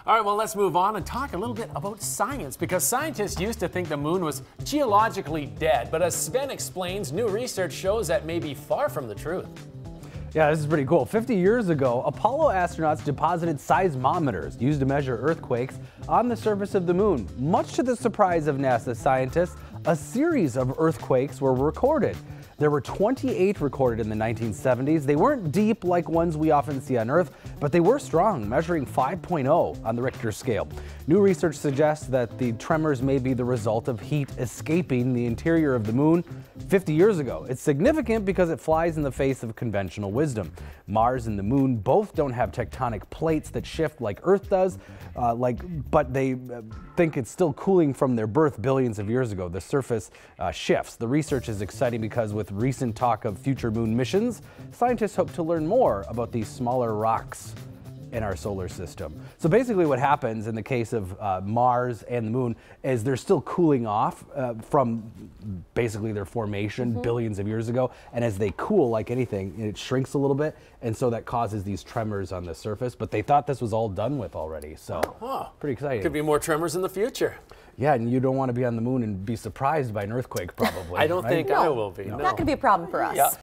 All right, well, let's move on and talk a little bit about science, because scientists used to think the moon was geologically dead, but as Sven explains, new research shows that may be far from the truth. Yeah, this is pretty cool. 50 years ago, Apollo astronauts deposited seismometers used to measure earthquakes on the surface of the moon. Much to the surprise of NASA scientists, a series of earthquakes were recorded. There were 28 recorded in the 1970s. They weren't deep like ones we often see on Earth, but they were strong, measuring 5.0 on the Richter scale. New research suggests that the tremors may be the result of heat escaping the interior of the moon 50 years ago. It's significant because it flies in the face of conventional wisdom. Mars and the moon both don't have tectonic plates that shift like Earth does, but they think it's still cooling from their birth billions of years ago. The surface shifts. The research is exciting because with recent talk of future moon missions, scientists hope to learn more about these smaller rocks in our solar system. So basically what happens in the case of Mars and the moon is they're still cooling off from basically their formation billions of years ago, and as they cool, like anything, it shrinks a little bit, and so that causes these tremors on the surface, but they thought this was all done with already, so pretty exciting. Could be more tremors in the future. Yeah, and you don't want to be on the moon and be surprised by an earthquake, probably. I don't think I will be. Not going to be a problem for us. Yeah.